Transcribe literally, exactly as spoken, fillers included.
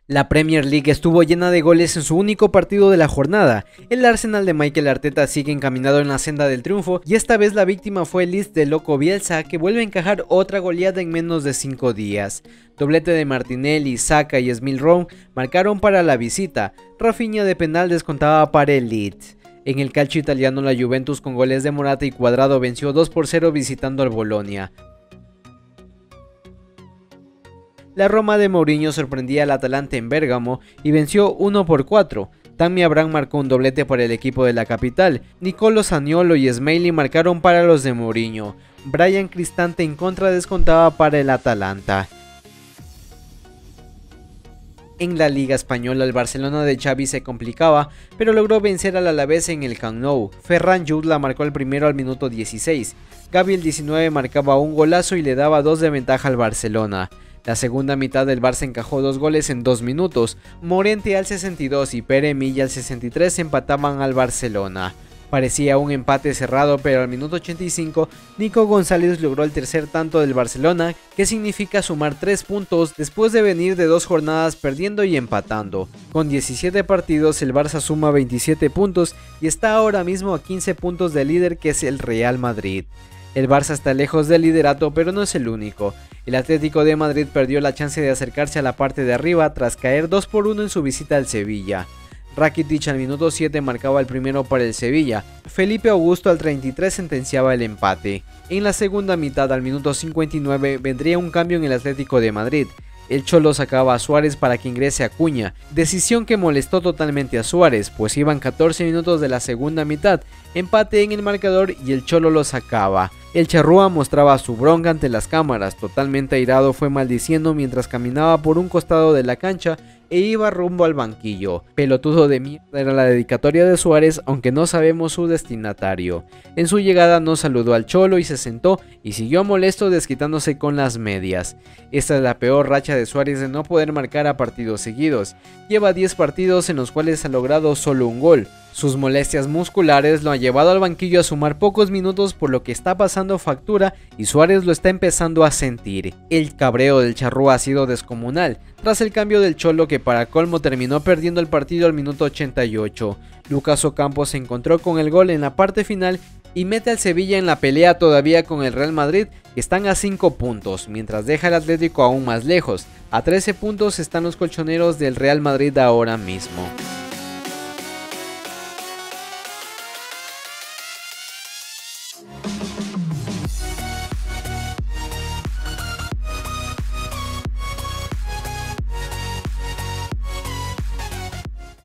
La Premier League estuvo llena de goles en su único partido de la jornada. El Arsenal de Mikel Arteta sigue encaminado en la senda del triunfo y esta vez la víctima fue el Leeds de Loco Bielsa, que vuelve a encajar otra goleada en menos de cinco días. Doblete de Martinelli, Saka y Smith Rowe marcaron para la visita. Rafinha de penal descontaba para el Leeds. En el calcio italiano, la Juventus con goles de Morata y Cuadrado venció dos por cero visitando al Bolonia. La Roma de Mourinho sorprendía al Atalanta en Bérgamo y venció uno por cuatro. Tammy Abraham marcó un doblete para el equipo de la capital. Nicolo Zaniolo y Smalling marcaron para los de Mourinho. Bryan Cristante en contra descontaba para el Atalanta. En la Liga Española, el Barcelona de Xavi se complicaba, pero logró vencer al Alavés en el Camp Nou. Ferran Jutla marcó el primero al minuto dieciséis. Gavi el diecinueve marcaba un golazo y le daba dos de ventaja al Barcelona. La segunda mitad del Barça encajó dos goles en dos minutos. Morente al sesenta y dos y Pere Milla al sesenta y tres empataban al Barcelona. Parecía un empate cerrado, pero al minuto ochenta y cinco Nico González logró el tercer tanto del Barcelona, que significa sumar tres puntos después de venir de dos jornadas perdiendo y empatando. Con diecisiete partidos el Barça suma veintisiete puntos y está ahora mismo a quince puntos del líder, que es el Real Madrid. El Barça está lejos del liderato, pero no es el único. El Atlético de Madrid perdió la chance de acercarse a la parte de arriba tras caer dos por uno en su visita al Sevilla. Rakitic al minuto siete marcaba el primero para el Sevilla. Felipe Augusto al treinta y tres sentenciaba el empate. En la segunda mitad, al minuto cincuenta y nueve, vendría un cambio en el Atlético de Madrid. El Cholo sacaba a Suárez para que ingrese Acuña, decisión que molestó totalmente a Suárez, pues iban catorce minutos de la segunda mitad, empate en el marcador y el Cholo lo sacaba. El Charrúa mostraba su bronca ante las cámaras, totalmente airado fue maldiciendo mientras caminaba por un costado de la cancha e iba rumbo al banquillo. Pelotudo de mierda era la dedicatoria de Suárez, aunque no sabemos su destinatario. En su llegada no saludó al Cholo y se sentó y siguió molesto desquitándose con las medias. Esta es la peor racha de Suárez de no poder marcar a partidos seguidos. Lleva diez partidos en los cuales ha logrado solo un gol. Sus molestias musculares lo han llevado al banquillo a sumar pocos minutos, por lo que está pasando factura y Suárez lo está empezando a sentir. El cabreo del Charrúa ha sido descomunal, tras el cambio del Cholo, que para colmo terminó perdiendo el partido al minuto ochenta y ocho. Lucas Ocampos se encontró con el gol en la parte final y mete al Sevilla en la pelea todavía con el Real Madrid, que están a cinco puntos, mientras deja al Atlético aún más lejos. A trece puntos están los colchoneros del Real Madrid ahora mismo.